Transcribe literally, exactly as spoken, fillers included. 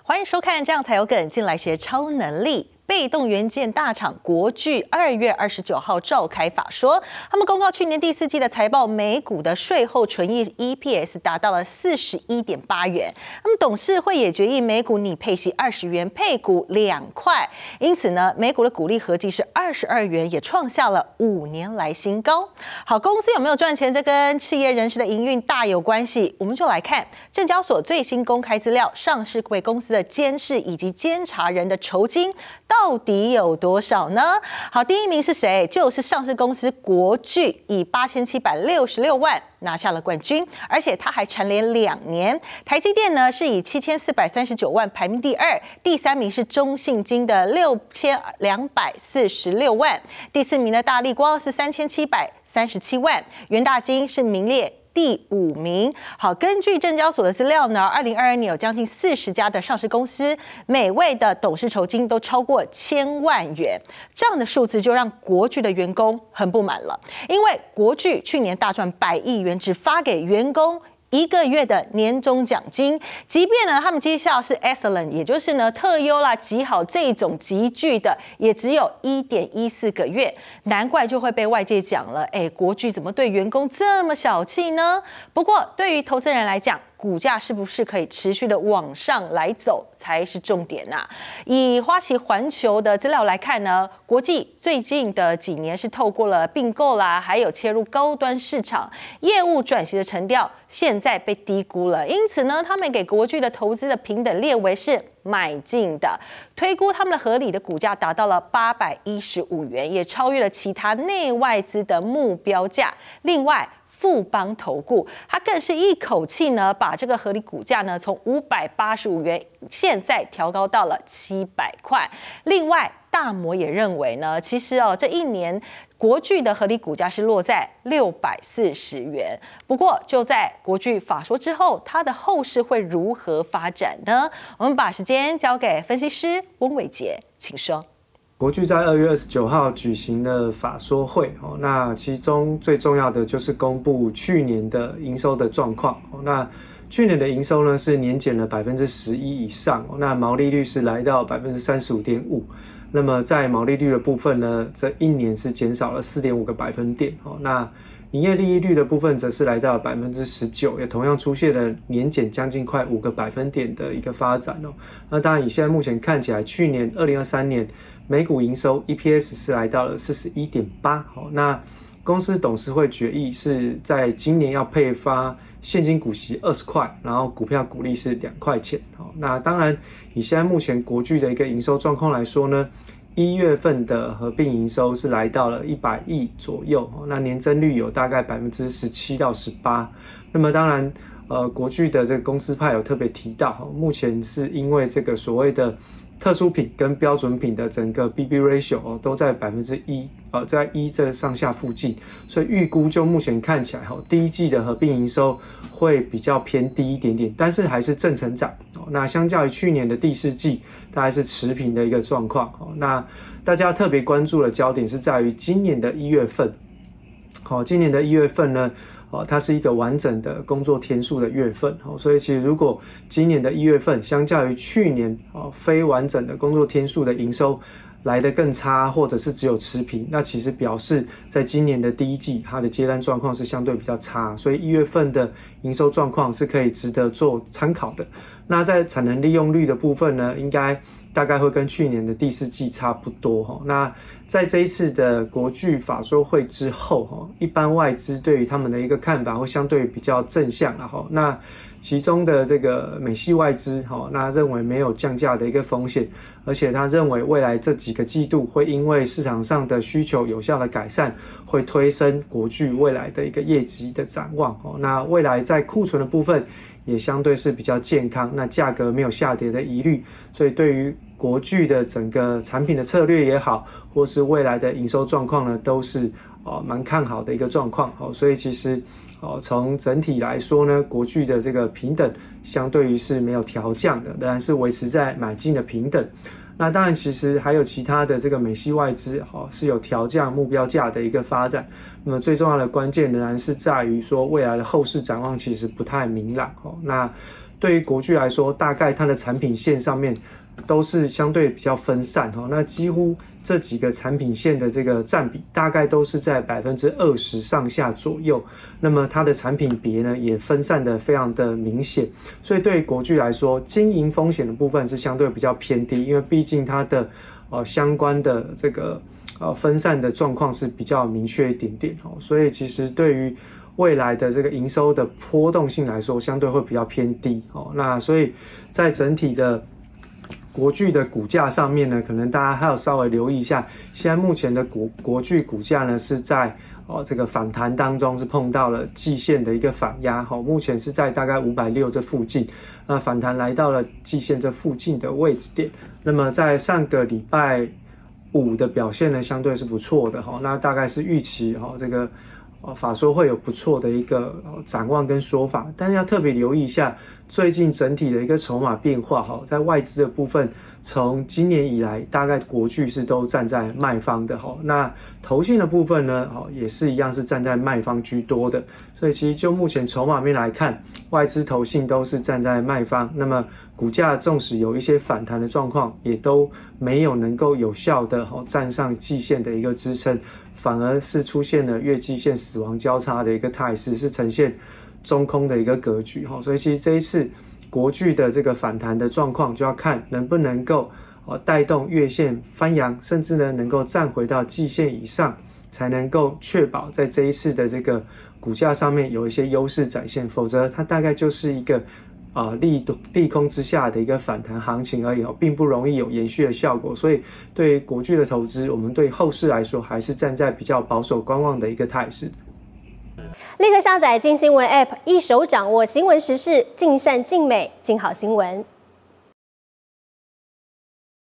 欢迎收看《这样才有梗》，进来学超能力。被动元件大厂国巨二月二十九号召开法说，他们公告去年第四季的财报，每股的税后纯益 E P S 达到了四十一点八元。那么董事会也决议每股拟配息二十元，配股两块，因此呢，每股的股利合计是二十二元，也创下了五年来新高。好，公司有没有赚钱，这跟企业人士的营运大有关系。我们就来看证交所最新公开资料，上市柜公司的监事以及监察人的酬金到底有多少呢？好，第一名是谁？就是上市公司国巨，以八千七百六十六万拿下了冠军，而且它还蝉联两年。台积电呢是以七千四百三十九万排名第二，第三名是中信金的六千两百四十六万，第四名的大立光是三千七百三十七万，元大金是名列第五名。好，根据证交所的资料呢，二零二二年有将近四十家的上市公司，每位的董事酬金都超过千万元，这样的数字就让国巨的员工很不满了，因为国巨去年大赚百亿元，只发给员工一个月的年终奖金，即便呢他们绩效是 excellent， 也就是呢特优啦、极好这种极具的，也只有 一点一四个月，难怪就会被外界讲了，哎，国巨怎么对员工这么小气呢？不过对于投资人来讲，股价是不是可以持续的往上来走才是重点呐、啊？以花旗环球的资料来看呢，国际最近的几年是透过了并购啦，还有切入高端市场，业务转型的成调现在被低估了，因此呢，他们给国巨的投资的评等列为是买进的，推估他们的合理的股价达到了八百一十五元，也超越了其他内外资的目标价。另外，富邦投顾，它更是一口气呢，把这个合理股价呢从五百八十五元现在调高到了七百块。另外，大摩也认为呢，其实哦这一年国巨的合理股价是落在六百四十元。不过就在国巨法说之后，它的后市会如何发展呢？我们把时间交给分析师温伟杰，请说。 国巨在二月二十九号举行了法说会，那其中最重要的就是公布去年的营收的状况。那去年的营收呢是年减了百分之十一以上，那毛利率是来到百分之三十五点五。那么在毛利率的部分呢，这一年是减少了四点五个百分点。那营业利益率的部分则是来到百分之十九，也同样出现了年减将近快五个百分点的一个发展哦。那当然以现在目前看起来，去年二零二三年每股营收 E P S 是来到了四十一点八。那公司董事会决议是在今年要配发现金股息二十块，然后股票股利是两块钱。那当然以现在目前国巨的一个营收状况来说呢，一月份的合并营收是来到了一百亿左右，那年增率有大概百分之十七到十八。那么当然，呃，国巨的这个公司派有特别提到，目前是因为这个所谓的特殊品跟标准品的整个 B B ratio 哦都在百分之一，呃，在一这上下附近，所以预估就目前看起来哈，第一季的合并营收会比较偏低一点点，但是还是正成长。那相较于去年的第四季，大概是持平的一个状况。那大家特别关注的焦点是在于今年的一月份。好，今年的一月份呢，哦，它是一个完整的工作天数的月份，所以其实如果今年的一月份相较于去年哦非完整的工作天数的营收来得更差，或者是只有持平，那其实表示在今年的第一季它的接单状况是相对比较差，所以一月份的营收状况是可以值得做参考的。那在产能利用率的部分呢，应该大概会跟去年的第四季差不多。那在这一次的国巨法说会之后，一般外资对于他们的一个看法会相对比较正向。那其中的这个美系外资，那认为没有降价的一个风险，而且他认为未来这几个季度会因为市场上的需求有效的改善，会推升国巨未来的一个业绩的展望。那未来在库存的部分也相对是比较健康，那价格没有下跌的疑虑，所以对于国巨的整个产品的策略也好，或是未来的营收状况呢，都是呃蛮看好的一个状况。所以其实呃从整体来说呢，国巨的这个平等相对于是没有调降的，仍然是维持在买进的平等。那当然其实还有其他的这个美系外资是有调降目标价的一个发展，那么最重要的关键仍然是在于说未来的后市展望其实不太明朗。那对于国巨来说，大概它的产品线上面都是相对比较分散哈，那几乎这几个产品线的这个占比大概都是在百分之二十上下左右。那么它的产品别呢也分散的非常的明显，所以对于国巨来说，经营风险的部分是相对比较偏低，因为毕竟它的呃相关的这个呃分散的状况是比较明确一点点哦，所以其实对于未来的这个营收的波动性来说，相对会比较偏低哦。那所以在整体的国巨的股价上面呢，可能大家还要稍微留意一下。现在目前的国国巨股价呢是在哦这个反弹当中是碰到了季线的一个反压，哈、哦，目前是在大概五百六这附近，那反弹来到了季线这附近的位置点。那么在上个礼拜五的表现呢，相对是不错的哈、哦，那大概是预期哈、哦、这个。哦，法说会有不错的一个展望跟说法，但是要特别留意一下最近整体的一个筹码变化哈，在外资的部分，从今年以来，大概国巨是都站在卖方的哈，那投信的部分呢，哦也是一样是站在卖方居多的，所以其实就目前筹码面来看，外资投信都是站在卖方，那么股价纵使有一些反弹的状况，也都没有能够有效的哈站上季线的一个支撑。反而是出现了月季线死亡交叉的一个态势，是呈现中空的一个格局哈，所以其实这一次国巨的这个反弹的状况，就要看能不能够呃带动月线翻扬，甚至呢能够站回到季线以上，才能够确保在这一次的这个股价上面有一些优势展现，否则它大概就是一个。啊、呃，利利空之下的一个反弹行情而已哦，并不容易有延续的效果。所以，对于国巨的投资，我们对后市来说，还是站在比较保守观望的一个态势。 立刻下载镜新闻 App， 一手掌握新闻时事，尽善尽美，尽好新闻。